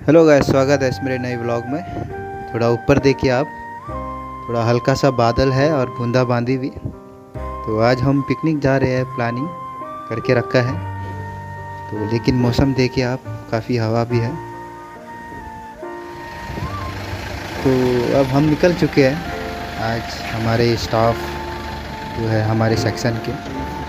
Hello guys, स्वागत है इस मेरे नए व्लॉग में। थोड़ा ऊपर देखिए आप, थोड़ा हल्का सा बादल है और बूंदाबांदी भी। तो आज हम पिकनिक जा रहे हैं, प्लानिंग करके रखा है। तो लेकिन मौसम देखिए आप, काफ़ी हवा भी है। तो अब हम निकल चुके हैं। आज हमारे स्टाफ जो है हमारे सेक्शन के,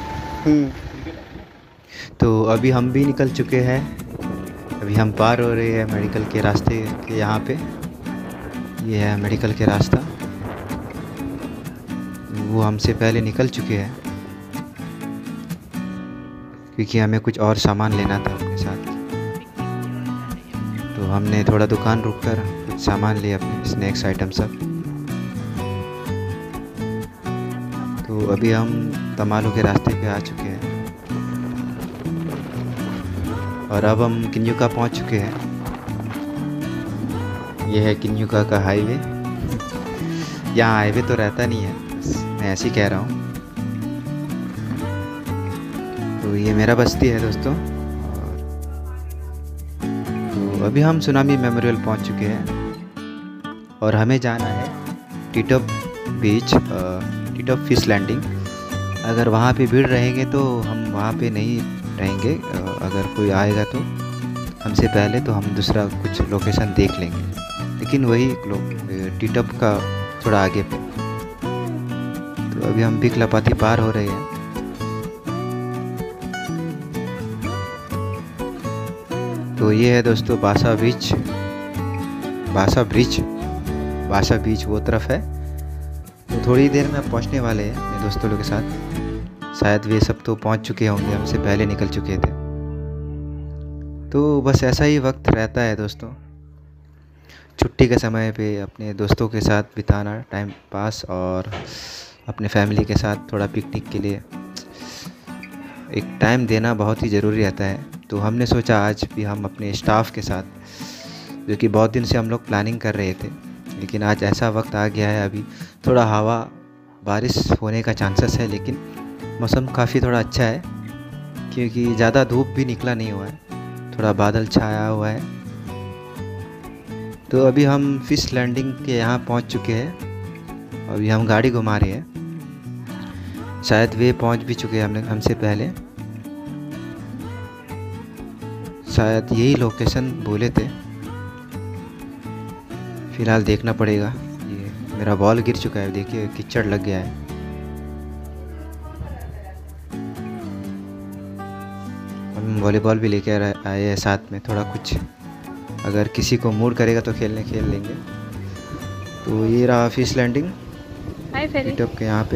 तो अभी हम भी निकल चुके हैं। अभी हम पार हो रहे हैं मेडिकल के रास्ते के यहाँ पे। ये है मेडिकल के रास्ता, वो हमसे पहले निकल चुके हैं क्योंकि हमें कुछ और सामान लेना था अपने साथ। तो हमने थोड़ा दुकान रुककर कुछ सामान लिए, अपने स्नैक्स आइटम सब। तो अभी हम तमालू के रास्ते पे आ चुके हैं और अब हम किन्युका पहुंच चुके हैं। यह है किन्युका का हाईवे। यहाँ हाईवे तो रहता नहीं है, बस मैं ऐसे ही कह रहा हूँ। तो ये मेरा बस्ती है दोस्तों। तो अभी हम सुनामी मेमोरियल पहुंच चुके हैं और हमें जाना है टीटॉप बीच, टीटॉप फिश लैंडिंग। अगर वहाँ पे भीड़ रहेंगे तो हम वहाँ पे नहीं रहेंगे। अगर कोई आएगा तो हमसे पहले, तो हम दूसरा कुछ लोकेशन देख लेंगे, लेकिन वही टीटॉप का थोड़ा आगे पे। तो अभी हम बिग लपाती पार हो रहे हैं। तो ये है दोस्तों बासा बीच, बासा बीच वो तरफ है। तो थोड़ी देर में पहुंचने वाले हैं अपने दोस्तों लोग के साथ। शायद वे सब तो पहुंच चुके होंगे, हमसे पहले निकल चुके थे। तो बस ऐसा ही वक्त रहता है दोस्तों, छुट्टी के समय पे अपने दोस्तों के साथ बिताना टाइम पास, और अपने फैमिली के साथ थोड़ा पिकनिक के लिए एक टाइम देना बहुत ही ज़रूरी रहता है। तो हमने सोचा आज भी हम अपने स्टाफ के साथ, जो कि बहुत दिन से हम लोग प्लानिंग कर रहे थे, लेकिन आज ऐसा वक्त आ गया है। अभी थोड़ा हवा बारिश होने का चांसेस है, लेकिन मौसम काफ़ी थोड़ा अच्छा है क्योंकि ज़्यादा धूप भी निकला नहीं हुआ है, थोड़ा बादल छाया हुआ है। तो अभी हम फिश लैंडिंग के यहाँ पहुँच चुके हैं। अभी हम गाड़ी घुमा रहे हैं, शायद वे पहुँच भी चुके हैं हमसे पहले। शायद यही लोकेशन बोले थे, फ़िलहाल देखना पड़ेगा। ये मेरा बॉल गिर चुका है, देखिए कीचड़ लग गया है। हम वॉलीबॉल भी लेके आए हैं साथ में, थोड़ा कुछ अगर किसी को मूड करेगा तो खेल लेंगे। तो ये रहा फिश लैंडिंग टीटॉप के यहाँ पे।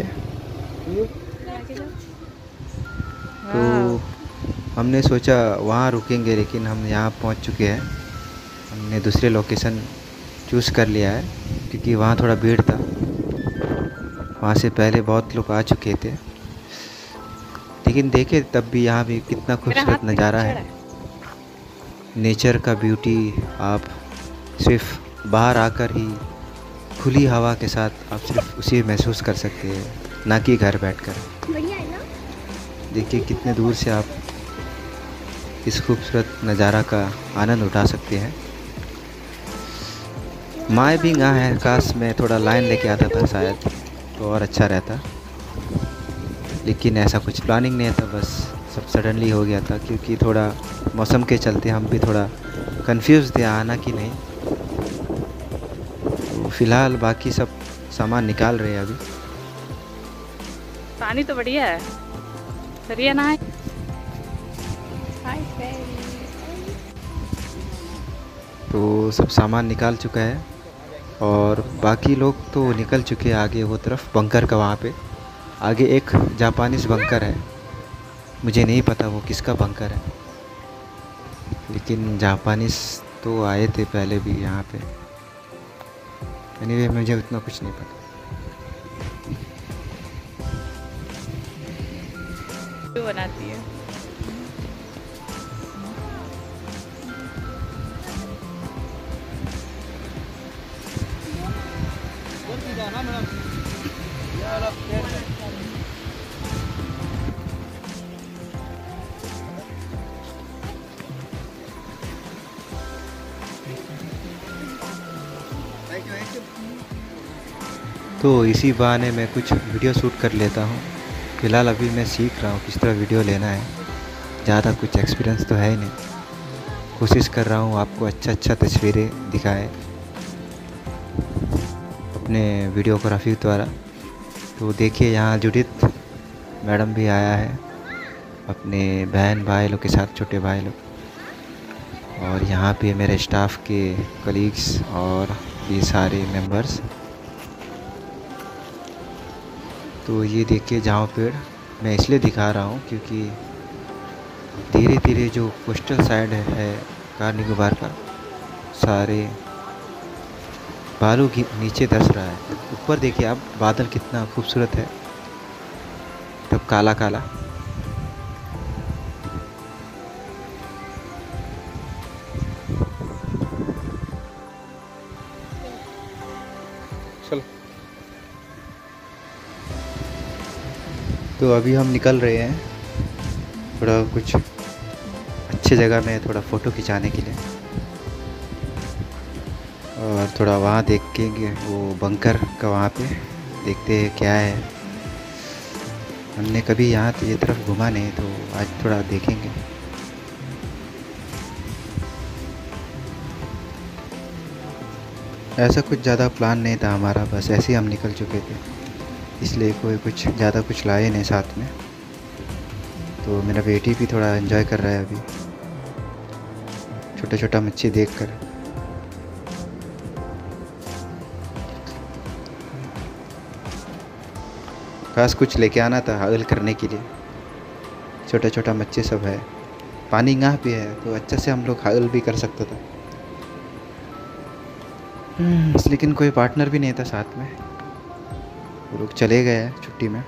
तो हमने सोचा वहाँ रुकेंगे, लेकिन हम यहाँ पहुँच चुके हैं। हमने दूसरे लोकेशन चूज़ कर लिया है क्योंकि वहाँ थोड़ा भीड़ था। वहाँ से पहले बहुत लोग आ चुके थे, लेकिन देखे तब भी यहाँ भी कितना खूबसूरत नज़ारा है, नेचर का ब्यूटी। आप सिर्फ बाहर आकर ही खुली हवा के साथ आप सिर्फ उसे महसूस कर सकते हैं, ना कि घर बैठकर। देखिए कितने दूर से आप इस खूबसूरत नज़ारा का आनंद उठा सकते हैं। मैं भी यहाँ है, काश मैं थोड़ा लाइन लेके आता था शायद तो और अच्छा रहता, लेकिन ऐसा कुछ प्लानिंग नहीं था, बस सब सडनली हो गया था क्योंकि थोड़ा मौसम के चलते हम भी थोड़ा कंफ्यूज थे आना कि नहीं। तो फिलहाल बाकी सब सामान निकाल रहे हैं अभी। पानी तो बढ़िया है, बढ़िया ना है। तो सब सामान निकाल चुका है और बाकी लोग तो निकल चुके हैं आगे वो तरफ, बंकर का वहाँ पे आगे एक जापानीज़ बंकर है। मुझे नहीं पता वो किसका बंकर है, लेकिन जापानीज़ तो आए थे पहले भी यहाँ पे। एनीवे मुझे उतना कुछ नहीं पता। जो बनाती है तो इसी बहाने मैं कुछ वीडियो शूट कर लेता हूँ। फ़िलहाल अभी मैं सीख रहा हूँ किस तरह वीडियो लेना है, ज़्यादा कुछ एक्सपीरियंस तो है ही नहीं। कोशिश कर रहा हूँ आपको अच्छा तस्वीरें दिखाए अपने वीडियोग्राफी द्वारा। तो देखिए यहाँ जुडित मैडम भी आया है अपने बहन भाई लोग के साथ, छोटे भाई लोग, और यहाँ पे मेरे स्टाफ के कलीग्स और ये सारे मेंबर्स। तो ये देखिए जाओ पेड़ मैं इसलिए दिखा रहा हूँ क्योंकि धीरे धीरे जो कोस्टल साइड है कार निकोबार का, सारे बालू की नीचे धंस रहा है। ऊपर देखिए आप बादल कितना खूबसूरत है, तब काला काला। चलो। तो अभी हम निकल रहे हैं थोड़ा कुछ अच्छी जगह में थोड़ा फ़ोटो खिंचाने के लिए, और थोड़ा वहाँ देखेंगे वो बंकर का, वहाँ पे देखते हैं क्या है। हमने कभी यहाँ तो ये तरफ घुमा नहीं, तो आज थोड़ा देखेंगे। ऐसा कुछ ज़्यादा प्लान नहीं था हमारा, बस ऐसे ही हम निकल चुके थे, इसलिए कोई कुछ ज़्यादा कुछ लाए नहीं साथ में। तो मेरा बेटी भी थोड़ा एंजॉय कर रहा है अभी, छोटा छोटा मच्छी देखकर। खास कुछ लेके आना था हल करने के लिए, छोटा छोटा मच्छी सब है। पानी यहाँ पे है तो अच्छे से हम लोग हल भी कर सकते थे, लेकिन कोई पार्टनर भी नहीं था साथ में, वो लोग चले गए हैं छुट्टी में।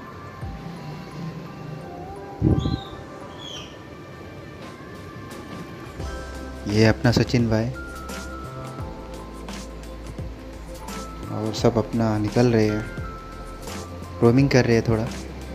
ये अपना सचिन भाई और सब अपना निकल रहे हैं, रोमिंग कर रहे हैं थोड़ा।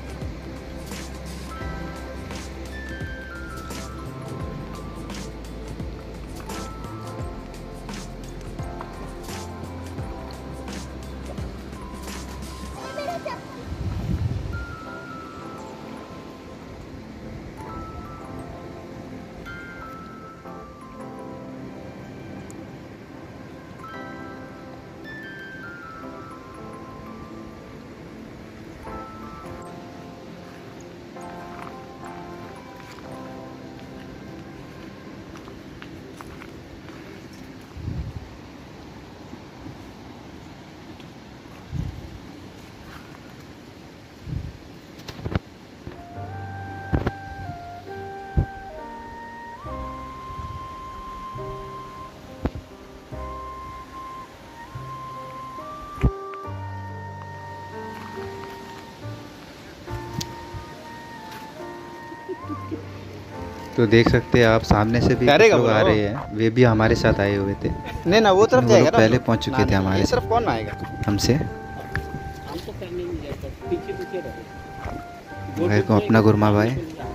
तो देख सकते हैं आप सामने से भी कुछ लोग आ रहे हैं, वे भी हमारे साथ आए हुए थे। नहीं ना, वो तरफ वो जाएगा लोग ना, पहले पहुंच चुके थे हमारे ये से, तरफ कौन आएगा? हमसे। हम तो करने नहीं जाते, पीछे पीछे रहो। भाई को अपना गुरमा भाई।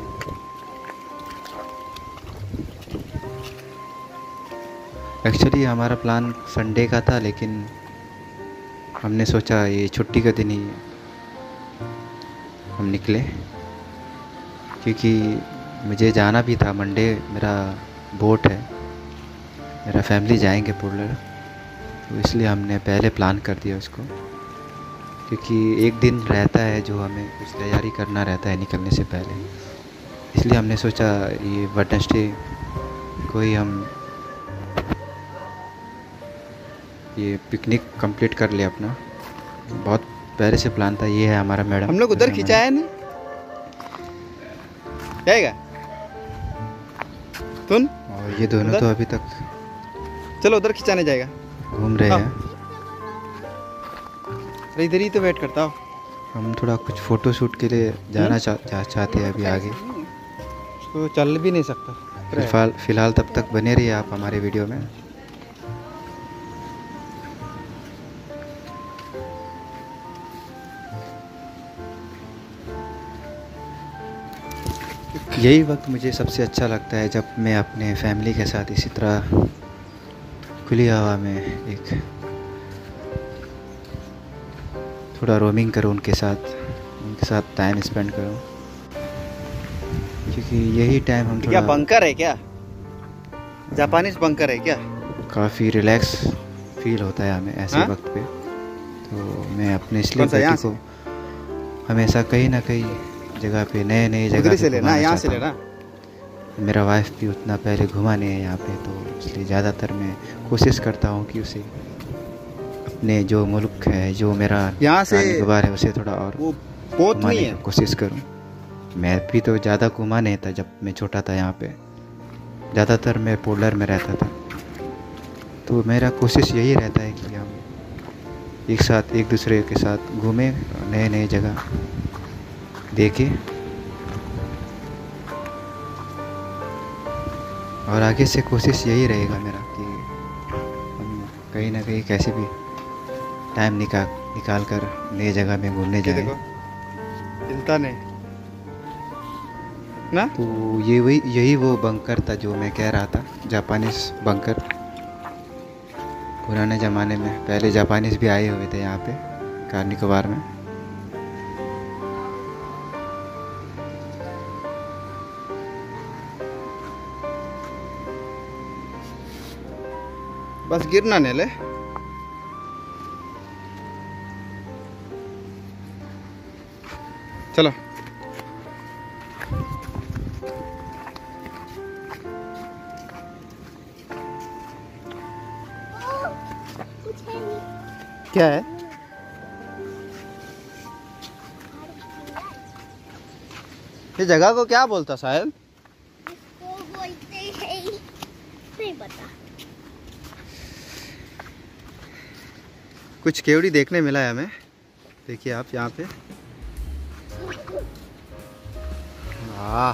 एक्चुअली हमारा प्लान संडे का था, लेकिन हमने सोचा ये छुट्टी का दिन ही हम निकले, क्योंकि मुझे जाना भी था। मंडे मेरा बोट है, मेरा फैमिली जाएंगे पुरलर, तो इसलिए हमने पहले प्लान कर दिया उसको, क्योंकि एक दिन रहता है जो हमें कुछ तैयारी करना रहता है निकलने से पहले। इसलिए हमने सोचा ये वेडनेसडे को ही हम ये पिकनिक कंप्लीट कर ले अपना। बहुत पहले से प्लान था। ये है हमारा मैडम। हम लोग उधर खींचा है नहीं जाएगा तुम, और ये दोनों तो अभी तक चलो उधर खिंचाने जाएगा। घूम रहे हैं। अरे इधर ही तो वेट करता हूँ। हम थोड़ा कुछ फ़ोटो शूट के लिए जाना चाहते हैं अभी आगे। तो चल भी नहीं सकता। फ़िलहाल तब तक बने रहिए आप हमारे वीडियो में। यही वक्त मुझे सबसे अच्छा लगता है, जब मैं अपने फैमिली के साथ इसी तरह खुली हवा में एक थोड़ा रोमिंग करूँ उनके साथ टाइम स्पेंड करूँ, क्योंकि यही टाइम हम क्या थोड़ा बंकर है क्या? जापानीज बंकर है क्या? काफ़ी रिलैक्स फील होता है हमें ऐसे हाँ? वक्त पे। तो मैं अपने इसलिए कौन सा, यहाँ बेटी को हमेशा कहीं ना कहीं जगह पे, नए जगह उधरी पे से लेना, घुमाना यहाँ से चाहता लेना। हूँ। मेरा वाइफ भी उतना पहले घुमा नहीं है यहाँ पे, तो इसलिए ज़्यादातर मैं कोशिश करता हूँ कि उसे अपने जो मुल्क है, जो मेरा यहाँ से कारोबार है, उसे थोड़ा और वो पोत घुमाने नहीं की है। कोशिश करूँ। मैं भी तो ज़्यादा घुमा नहीं था जब मैं छोटा था यहाँ पे, ज़्यादातर मैं पोलर में रहता था। तो मेरा कोशिश यही रहता है कि हम एक साथ एक दूसरे के साथ घूमें, नए जगह देखें, और आगे से कोशिश यही रहेगा मेरा कि हम कहीं ना कहीं कैसे भी टाइम निकाल कर नई जगह में घूमने ये जाएं। देखो, हिलता नहीं ना। तो यही वो बंकर था जो मैं कह रहा था, जापानीज बंकर। पुराने ज़माने में पहले जापानीज भी आए हुए थे यहाँ पे कार निकोबार में। बस गिरना नहीं ले। चलो क्या है? ये जगह को क्या बोलता शायद? इसको बोलते हैं, नहीं पता। कुछ केवड़ी देखने मिला है हमें। देखिए आप यहाँ पे। वाह,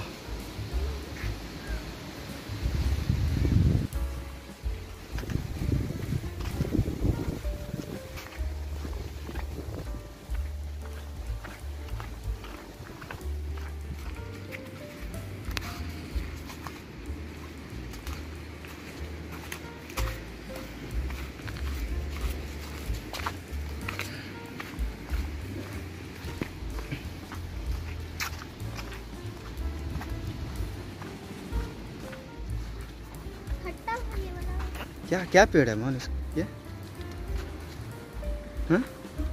खट्टा ये वाला। क्या क्या पेड़ है मोहन ये? हाँ?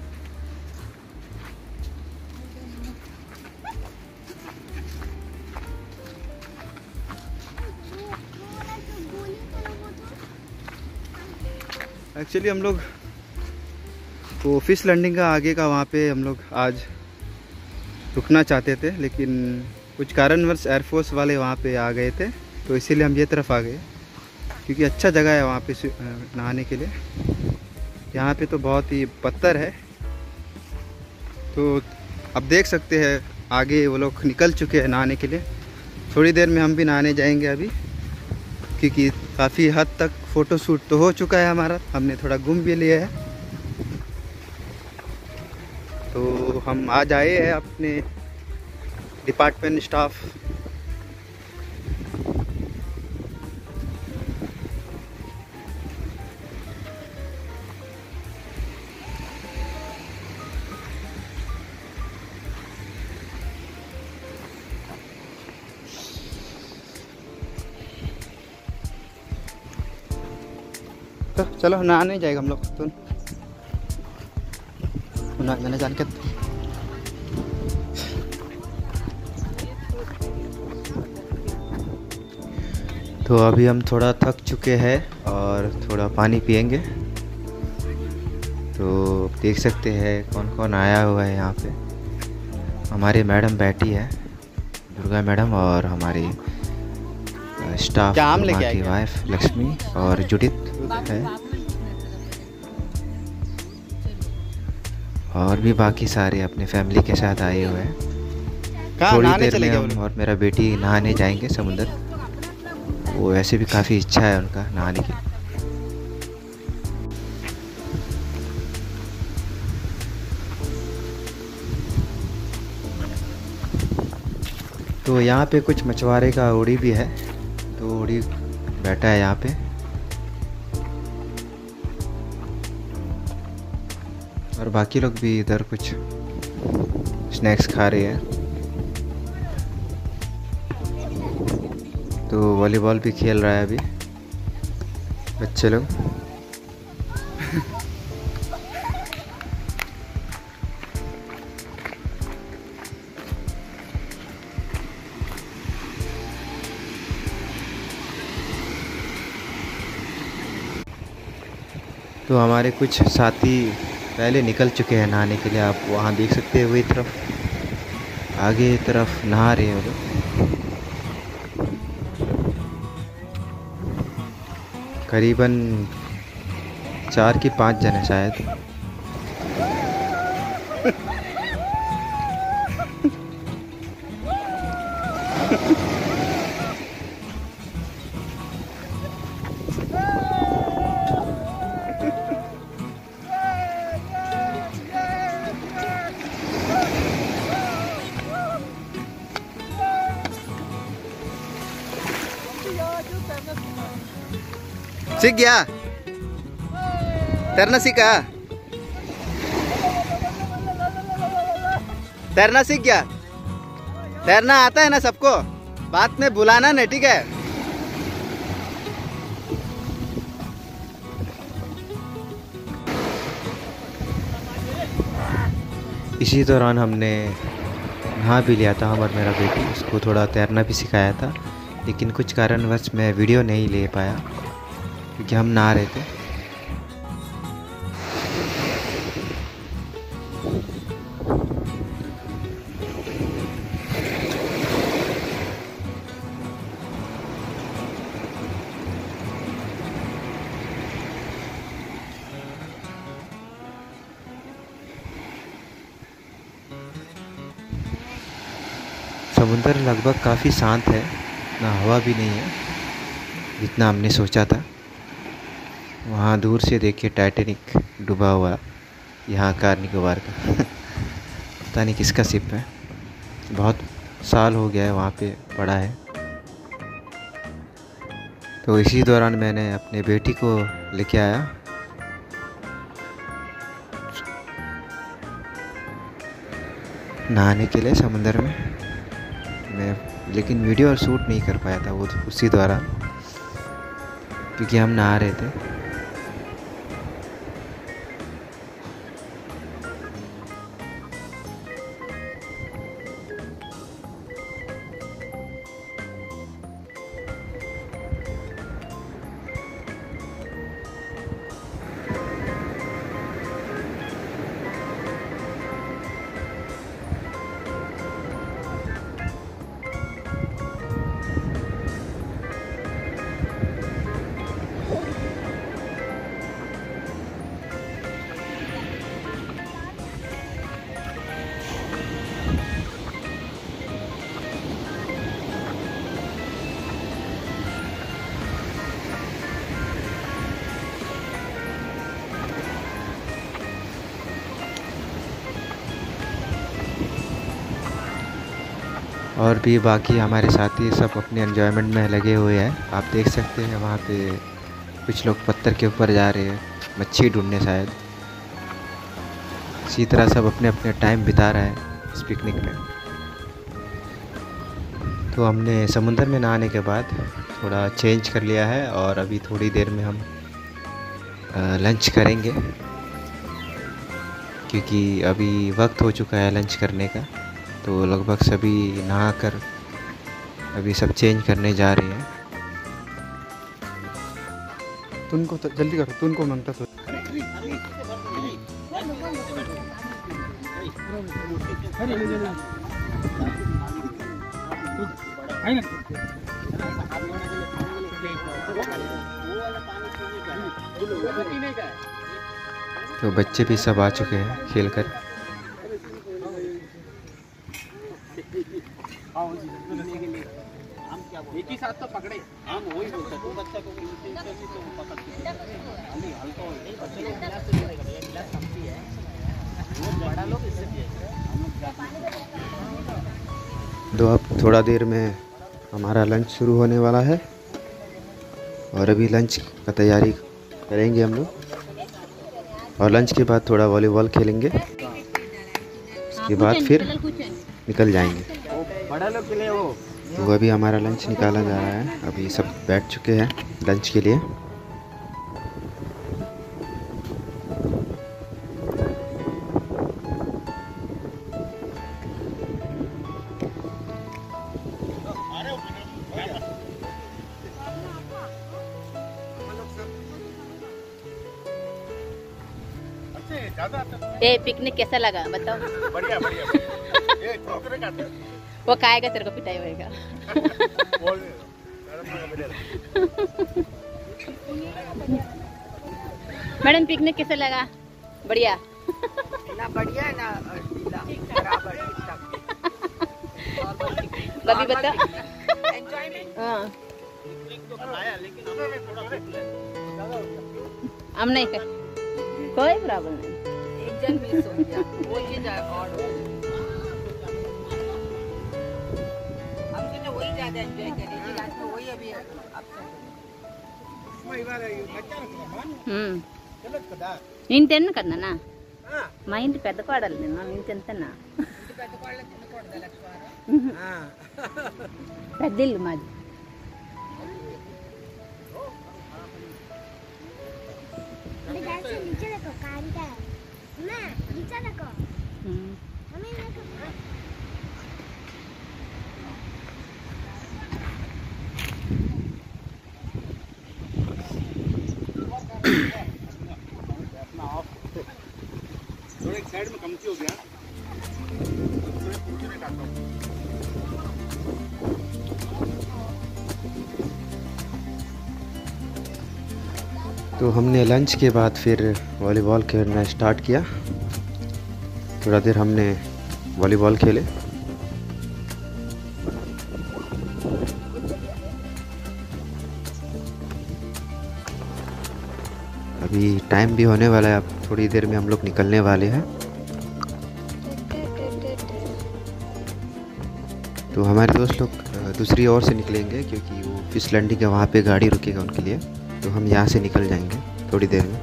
एक्चुअली हम लोग वो फिश लैंडिंग का आगे का वहाँ पे हम लोग आज रुकना चाहते थे, लेकिन कुछ कारणवश एयरफोर्स वाले वहाँ पे आ गए थे, तो इसीलिए हम ये तरफ आ गए, क्योंकि अच्छा जगह है वहाँ पे नहाने के लिए। यहाँ पे तो बहुत ही पत्थर है। तो अब देख सकते हैं आगे वो लोग निकल चुके हैं नहाने के लिए। थोड़ी देर में हम भी नहाने जाएंगे अभी, क्योंकि काफ़ी हद तक फ़ोटो शूट तो हो चुका है हमारा, हमने थोड़ा घूम भी लिया है। तो हम आज आए हैं अपने डिपार्टमेंट स्टाफ। तो चलो नहाने जाएगा हम लोग। तो मैंने जान के तो अभी हम थोड़ा थक चुके हैं और थोड़ा पानी पियेंगे। तो देख सकते हैं कौन कौन आया हुआ है यहाँ पे। हमारी मैडम बैठी है, दुर्गा मैडम, और हमारी स्टाफ क्या आम लेके की आए? वाइफ लक्ष्मी और जुडित है, और भी बाकी सारे अपने फैमिली के साथ आए हुए हैं। कहाँ थोड़ी नहाने देर चले में गए वो हम लोग? और मेरा बेटी नहाने जाएंगे समुद्र। वो वैसे भी काफ़ी इच्छा है उनका नहाने की। तो यहाँ पे कुछ मछुआरे का ओड़ी भी है, तो ओड़ी बैठा है यहाँ पे। और बाकी लोग भी इधर कुछ स्नैक्स खा रहे हैं। तो वॉलीबॉल भी खेल रहा है अभी बच्चे लोग। तो हमारे कुछ साथी पहले निकल चुके हैं नहाने के लिए। आप वहाँ देख सकते हैं, वही तरफ आगे तरफ नहा रहे हैं लोग। करीबन 4 की 5 जन है शायद। सीख गया? तैरना सीखा? तैरना सीख गया? तैरना आता है ना सबको? बात में बुलाना नहीं, ठीक है? इसी दौरान हमने नहा भी लिया था, हम और मेरा बेटी। उसको थोड़ा तैरना भी सिखाया था, लेकिन कुछ कारणवश मैं वीडियो नहीं ले पाया क्योंकि हम नहा रहे थे। समुंदर लगभग काफ़ी शांत है, ना हवा भी नहीं है जितना हमने सोचा था। वहाँ दूर से देखिए टाइटैनिक डूबा हुआ, यहाँ कार निकोबार का पता नहीं किसका शिप है। बहुत साल हो गया है वहाँ पे पड़ा है। तो इसी दौरान मैंने अपने बेटी को लेके आया। नहाने के लिए समुंदर में मैं, लेकिन वीडियो और शूट नहीं कर पाया था वो उसी दौरान क्योंकि हम नहा रहे थे। और भी बाकी हमारे साथी सब अपने एंजॉयमेंट में लगे हुए हैं। आप देख सकते हैं वहाँ पे कुछ लोग पत्थर के ऊपर जा रहे हैं मच्छी ढूंढने शायद। इसी तरह सब अपने अपने टाइम बिता रहे हैं इस पिकनिक में। तो हमने समुंदर में नहाने के बाद थोड़ा चेंज कर लिया है और अभी थोड़ी देर में हम लंच करेंगे क्योंकि अभी वक्त हो चुका है लंच करने का। तो लगभग सभी नहा कर अभी सब चेंज करने जा रहे हैं। तुमको जल्दी करो, तुमको मांगता तो। तो बच्चे भी सब आ चुके हैं खेल कर। एक ही साथ तो पकड़े, हम वही बोलते हैं। तो बच्चा को पकड़ बड़ा लोग इससे तो अब थोड़ा देर में हमारा लंच शुरू होने वाला है और अभी लंच का तैयारी करेंगे हम लोग। और लंच के बाद थोड़ा वॉलीबॉल खेलेंगे, उसके बाद फिर निकल जाएंगे। बड़ा लोग के लिए वो तो अभी हमारा लंच निकाला जा रहा है, अभी सब बैठ चुके हैं लंच के लिए। ए पिकनिक कैसा लगा बताओ? बढ़िया बढ़िया। ये छोकरे खाते हैं। वो खाएगा तेरे को पिटाई होएगा। बोल मैडम पिकनिक कैसा लगा? बढ़िया ना बढ़िया ना ढीला, बराबर बबी बता। एंजॉयमेंट। हाँ हम नहीं कर कोई प्रॉब्लम नहीं। एक जन मिस हो गया वो चीज और हमसे तो वही ज्यादा एंजॉय करेगी रात में, वही अभी ఇంతెన్న కదనా మా ఇంటి పెద్ద కోడలు నేను ఇంతెంతనా పెద్ద ఇల్లు మాది. नीचे देखो कांटा है ना, नीचे देखो हमें देखो। थोड़ा एक साइड में कमती हो गया, थोड़े कुरकुरे खाता हूँ। तो हमने लंच के बाद फिर वॉलीबॉल खेलना स्टार्ट किया। थोड़ा देर हमने वॉलीबॉल खेले। अभी टाइम भी होने वाला है, अब थोड़ी देर में हम लोग निकलने वाले हैं। तो हमारे दोस्त लोग दूसरी ओर से निकलेंगे क्योंकि वो फिश लैंडिंग है, वहाँ पे गाड़ी रुकेगा उनके लिए, तो हम यहाँ से निकल जाएंगे थोड़ी देर में।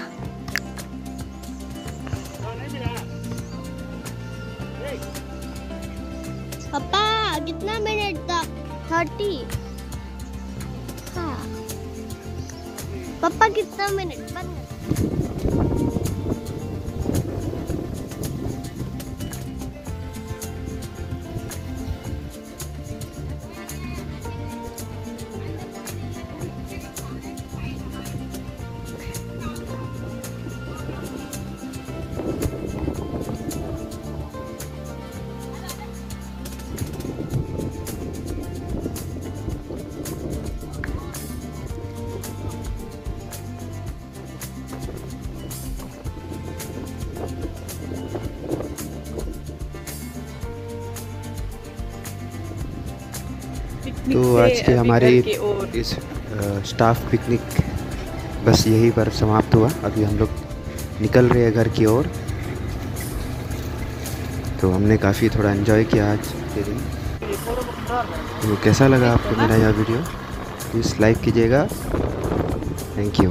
पापा कितना मिनट तक? 30। हाँ पापा कितना मिनट बंद? तो आज के हमारे इस स्टाफ पिकनिक बस यही पर समाप्त हुआ। अभी हम लोग निकल रहे हैं घर की ओर। तो हमने काफ़ी थोड़ा एंजॉय किया आज के दिन। तो कैसा लगा आपको मेरा यह वीडियो? प्लीज़ लाइक कीजिएगा। Thank you.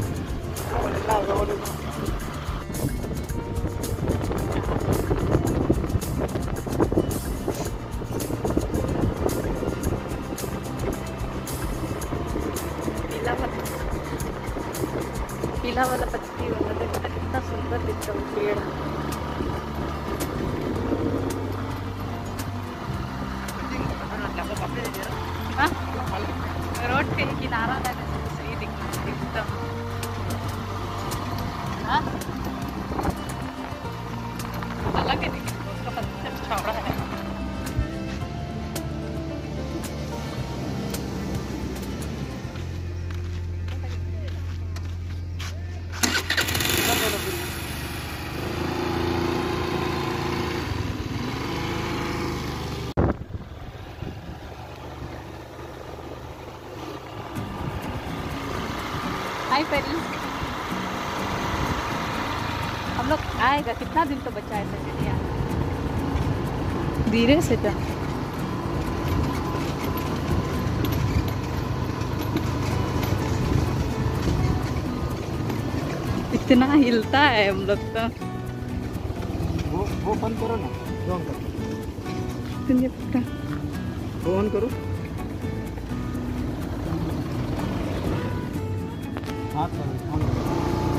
पीला वाला पत्ती वाला देखो कितना सुंदर दिखता है पेड़। हाँ? रोड पे किनारा लगा तो सही दिखता है एकदम। हाँ? अलग है लेकिन उसका पत्थर चौड़ा है। हाय परी, हम लोग आएगा कितना दिन तो बचा है सचिन यार, धीरे से तो। इतना हिलता है हम लोग तो। वो बंद करो ना, वो ऑन करो, तुझे पता वो ऑन करो। हाथ करो, ऑन करो।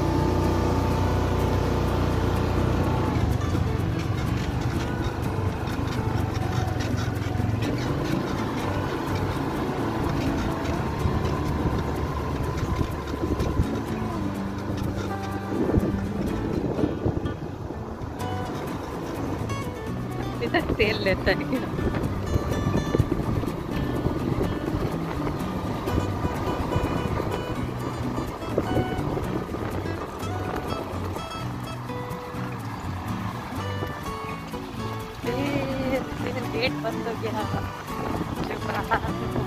इधर तेल लेता है क्या? गेट बंद हो गया।